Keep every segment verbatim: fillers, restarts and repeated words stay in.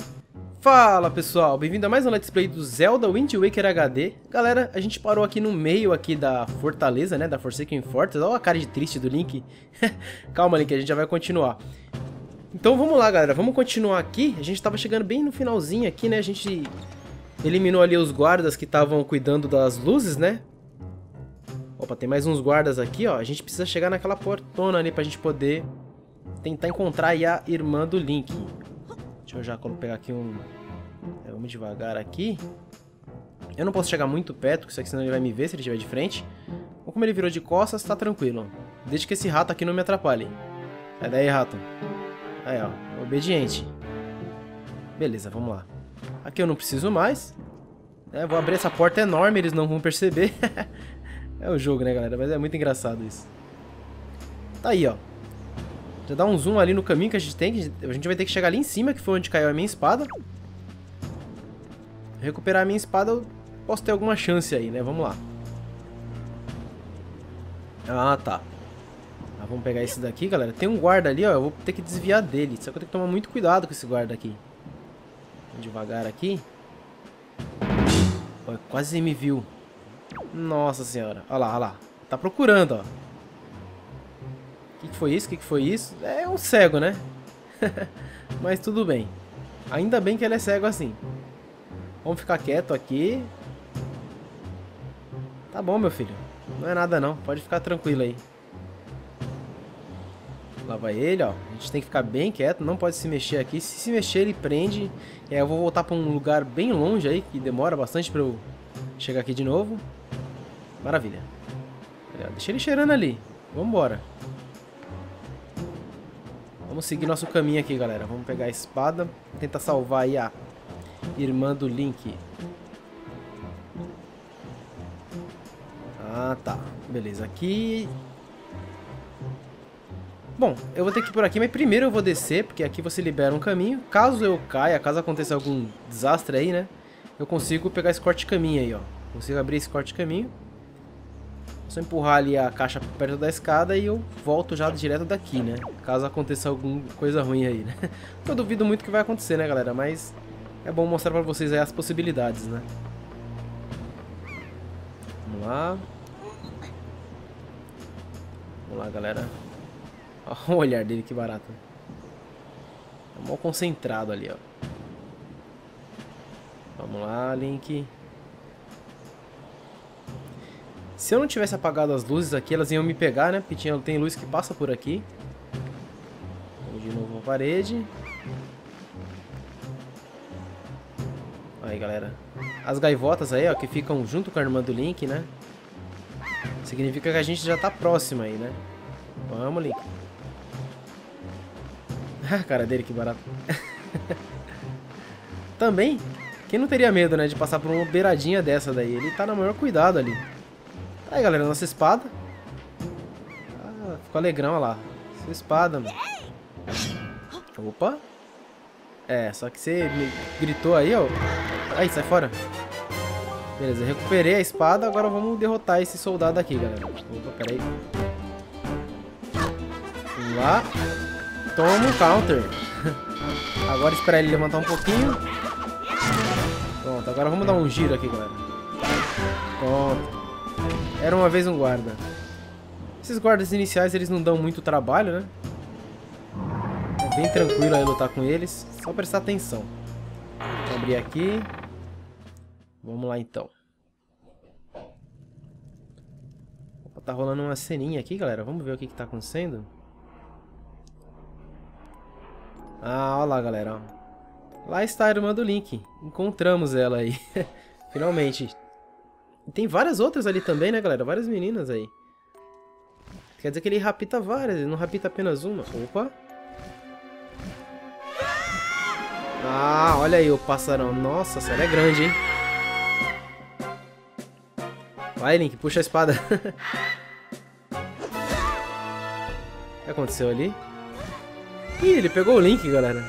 Fala pessoal, bem-vindo a mais um Let's Play do Zelda Wind Waker H D. Galera, a gente parou aqui no meio aqui da fortaleza, né, da Forsaken Fortress. Olha a cara de triste do Link. Calma, Link, a gente já vai continuar. Então vamos lá, galera, vamos continuar aqui. A gente tava chegando bem no finalzinho aqui, né, a gente eliminou ali os guardas que estavam cuidando das luzes, né. Opa, tem mais uns guardas aqui, ó. A gente precisa chegar naquela portona ali pra gente poder tentar encontrar aí a irmã do Link. Deixa eu já pegar aqui um... É, vamos devagar aqui. Eu não posso chegar muito perto, porque isso aqui senão ele vai me ver se ele estiver de frente. Ou como ele virou de costas, tá tranquilo. Desde que esse rato aqui não me atrapalhe. Sai daí, rato. Aí, ó. Obediente. Beleza, vamos lá. Aqui eu não preciso mais. É, vou abrir essa porta enorme, eles não vão perceber. É o jogo, né, galera? Mas é muito engraçado isso. Tá aí, ó. Já dá um zoom ali no caminho que a gente tem. A gente vai ter que chegar ali em cima, que foi onde caiu a minha espada. Recuperar a minha espada, eu posso ter alguma chance aí, né? Vamos lá. Ah, tá. Ah, vamos pegar esse daqui, galera. Tem um guarda ali, ó. Eu vou ter que desviar dele. Só que eu tenho que tomar muito cuidado com esse guarda aqui. Vamos devagar aqui. Ó, quase me viu. Nossa senhora. Olha lá, olha lá. Tá procurando, ó. O que, que foi isso? O que, que foi isso? É um cego, né? Mas tudo bem. Ainda bem que ele é cego assim. Vamos ficar quieto aqui. Tá bom, meu filho. Não é nada não. Pode ficar tranquilo aí. Lá vai ele, ó. A gente tem que ficar bem quieto. Não pode se mexer aqui. Se se mexer, ele prende. E aí eu vou voltar pra um lugar bem longe aí, que demora bastante pra eu chegar aqui de novo. Maravilha. Deixa ele cheirando ali. Vambora. Vamos seguir nosso caminho aqui, galera. Vamos pegar a espada. Tentar salvar aí a irmã do Link. Ah, tá. Beleza. Aqui... Bom, eu vou ter que ir por aqui, mas primeiro eu vou descer, porque aqui você libera um caminho. Caso eu caia, caso aconteça algum desastre aí, né? Eu consigo pegar esse corte-caminho aí, ó. Consigo abrir esse corte-caminho. Só empurrar ali a caixa perto da escada e eu volto já direto daqui, né? Caso aconteça alguma coisa ruim aí, né? Eu duvido muito que vai acontecer, né, galera? Mas é bom mostrar pra vocês aí as possibilidades, né? Vamos lá. Vamos lá, galera. Olha o olhar dele, que barato. Tá mal concentrado ali, ó. Vamos lá, Link. Se eu não tivesse apagado as luzes aqui, elas iam me pegar, né? Porque tinha, tem luz que passa por aqui. Vamos de novo a parede. Aí, galera. As gaivotas aí, ó, que ficam junto com a irmã do Link, né? Significa que a gente já tá próximo aí, né? Vamos, Link. A cara dele, que barato. Também, quem não teria medo, né, de passar por uma beiradinha dessa daí? Ele tá no maior cuidado ali. Aí, galera, nossa espada. Ah, ficou alegrão, olha lá. Sua espada, mano. Opa. É, só que você me gritou aí, ó. Aí, sai fora. Beleza, recuperei a espada. Agora vamos derrotar esse soldado aqui, galera. Opa, peraí. Vamos lá. Toma um counter. Agora esperar ele levantar um pouquinho. Pronto, agora vamos dar um giro aqui, galera. Pronto. Era uma vez um guarda. Esses guardas iniciais, eles não dão muito trabalho, né? É bem tranquilo aí lutar com eles. Só prestar atenção. Vou abrir aqui. Vamos lá, então. Opa, tá rolando uma ceninha aqui, galera. Vamos ver o que que tá acontecendo. Ah, olha lá, galera. Lá está a irmã do Link. Encontramos ela aí. Finalmente. E tem várias outras ali também, né, galera? Várias meninas aí. Quer dizer que ele rapta várias, ele não rapta apenas uma. Opa! Ah, olha aí o passarão. Nossa, essa é grande, hein? Vai, Link, puxa a espada. O que aconteceu ali? Ih, ele pegou o Link, galera.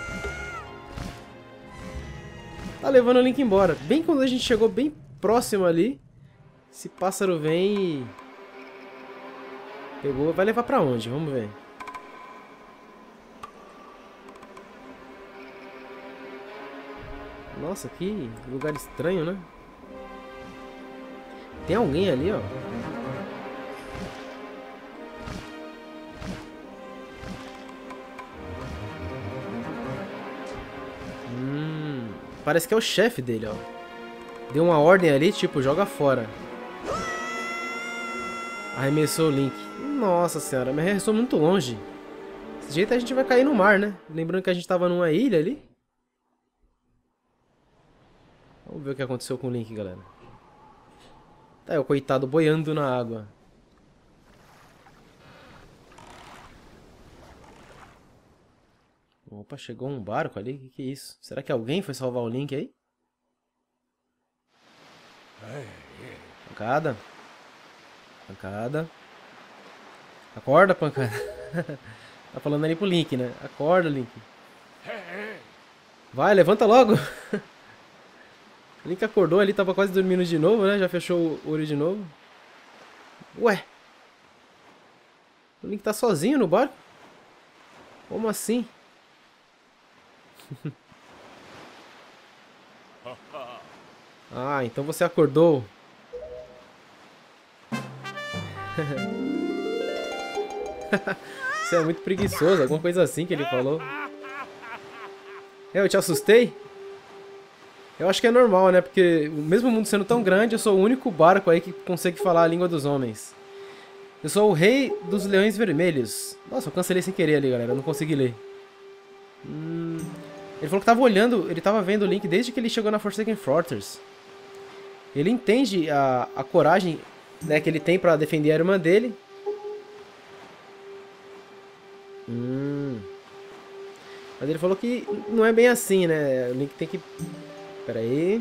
Tá levando o Link embora. Bem quando a gente chegou bem próximo ali, esse pássaro vem e... pegou. Vai levar pra onde? Vamos ver. Nossa, que lugar estranho, né? Tem alguém ali, ó. Hum, parece que é o chefe dele, ó. Deu uma ordem ali, tipo, joga fora. Arremessou o Link. Nossa senhora, mas arremessou muito longe. Desse jeito a gente vai cair no mar, né? Lembrando que a gente tava numa ilha ali. Vamos ver o que aconteceu com o Link, galera. Tá, é o coitado boiando na água. Opa, chegou um barco ali? O que, que é isso? Será que alguém foi salvar o Link aí? Pancada. Pancada. Acorda, pancada. Tá falando ali pro Link, né? Acorda, Link. Vai, levanta logo. O Link acordou ali, tava quase dormindo de novo, né? Já fechou o olho de novo. Ué. O Link tá sozinho no barco? Como assim? Ah, então você acordou. Você é muito preguiçoso, alguma coisa assim que ele falou. É, eu te assustei? Eu acho que é normal, né? Porque mesmo o mundo sendo tão grande, eu sou o único barco aí que consegue falar a língua dos homens. Eu sou o rei dos leões vermelhos. Nossa, eu cancelei sem querer ali, galera. Eu não consegui ler. Hum... Ele falou que tava olhando, ele tava vendo o Link desde que ele chegou na Forsaken Fortress. Ele entende a, a coragem, né, que ele tem pra defender a irmã dele. Hum. Mas ele falou que não é bem assim, né? O Link tem que... Pera aí.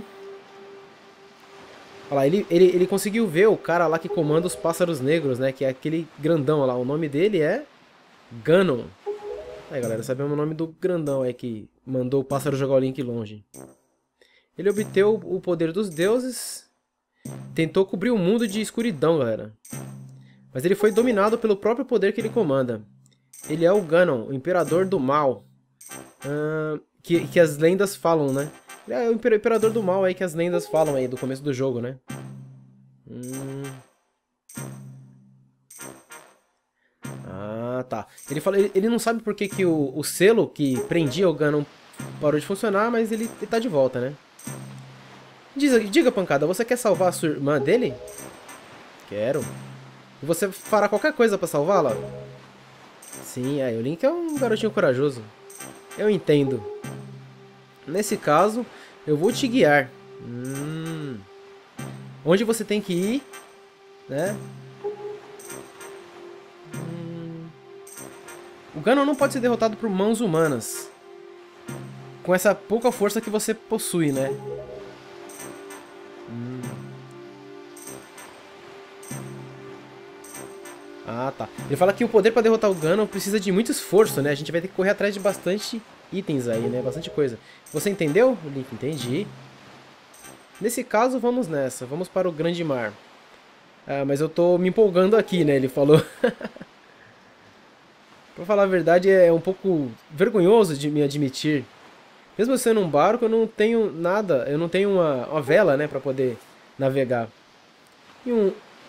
Olha lá, ele, ele, ele conseguiu ver o cara lá que comanda os pássaros negros, né? Que é aquele grandão lá. O nome dele é... Ganon. Aí, galera, sabemos o nome do grandão aí que mandou o pássaro jogar o Link longe. Ele obteve o poder dos deuses. Tentou cobrir o mundo de escuridão, galera. Mas ele foi dominado pelo próprio poder que ele comanda. Ele é o Ganon, o imperador do mal. Uh, que, que as lendas falam, né? Ele é o imperador do mal aí que as lendas falam aí do começo do jogo, né? Hum... Ah, tá. Ele, fala, ele, ele não sabe por que, que o, o selo que prendia o Ganon parou de funcionar, mas ele, ele tá de volta, né? Diz, diga, pancada, você quer salvar a sua irmã dele? Quero. E você fará qualquer coisa pra salvá-la? Sim, aí o Link é um garotinho corajoso. Eu entendo. Nesse caso, eu vou te guiar. Hum. Onde você tem que ir, né? O Ganon não pode ser derrotado por mãos humanas. Com essa pouca força que você possui, né? Hum. Ah, tá. Ele fala que o poder para derrotar o Ganon precisa de muito esforço, né? A gente vai ter que correr atrás de bastante itens aí, né? Bastante coisa. Você entendeu, Link? Entendi. Nesse caso, vamos nessa. Vamos para o Grande Mar. Ah, mas eu tô me empolgando aqui, né? Ele falou... Pra falar a verdade, é um pouco vergonhoso de me admitir. Mesmo sendo um barco, eu não tenho nada, eu não tenho uma, uma vela, né, pra poder navegar. E um...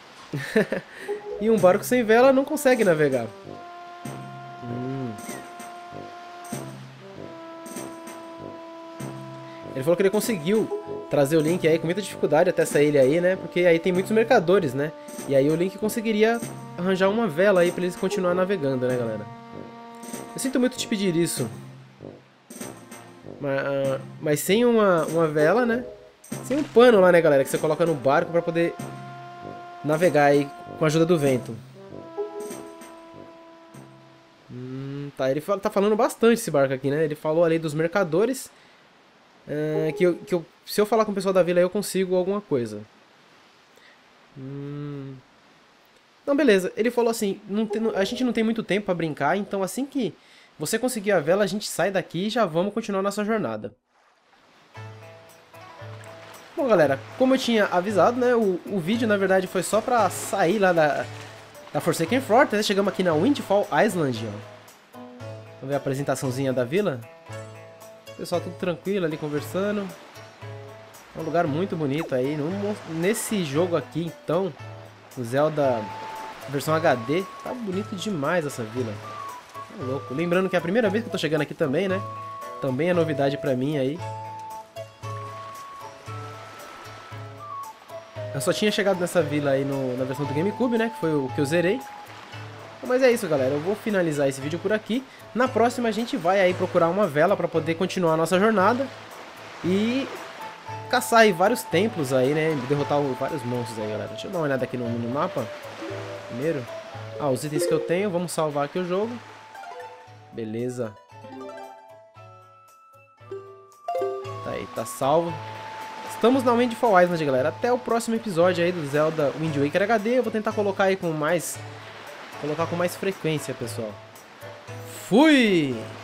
e um barco sem vela não consegue navegar. Hum. Ele falou que ele conseguiu trazer o Link aí com muita dificuldade até essa ilha aí, né, porque aí tem muitos mercadores, né. E aí o Link conseguiria arranjar uma vela aí pra eles continuar navegando, né, galera. Eu sinto muito te pedir isso. Mas, uh, mas sem uma, uma vela, né? Sem um pano lá, né, galera, que você coloca no barco pra poder navegar aí com a ajuda do vento. Hum, tá, ele fala, tá falando bastante esse barco aqui, né? Ele falou ali dos mercadores. Uh, que eu, que eu, se eu falar com o pessoal da vila aí, eu consigo alguma coisa. Hum... Não, beleza. Ele falou assim, não tem, a gente não tem muito tempo pra brincar, então assim que você conseguir a vela, a gente sai daqui e já vamos continuar nossa jornada. Bom, galera, como eu tinha avisado, né, o, o vídeo, na verdade, foi só pra sair lá da, da Forsaken Fortress, né? Chegamos aqui na Windfall Island, ó. Vamos ver a apresentaçãozinha da vila. O pessoal tudo tranquilo ali, conversando. É um lugar muito bonito aí. No, nesse jogo aqui, então, o Zelda versão H D, tá bonito demais essa vila. É louco. Lembrando que é a primeira vez que eu tô chegando aqui também, né? Também é novidade pra mim aí. Eu só tinha chegado nessa vila aí no, na versão do GameCube, né? Que foi o que eu zerei. Mas é isso, galera. Eu vou finalizar esse vídeo por aqui. Na próxima a gente vai aí procurar uma vela pra poder continuar a nossa jornada. E caçar aí vários templos aí, né? Derrotar vários monstros aí, galera. Deixa eu dar uma olhada aqui no minimapa. Primeiro. Ah, os itens que eu tenho. Vamos salvar aqui o jogo. Beleza. Tá aí, tá salvo. Estamos na Windfall Island, galera. Até o próximo episódio aí do Zelda Wind Waker H D. Eu vou tentar colocar aí com mais... Colocar com mais frequência, pessoal. Fui!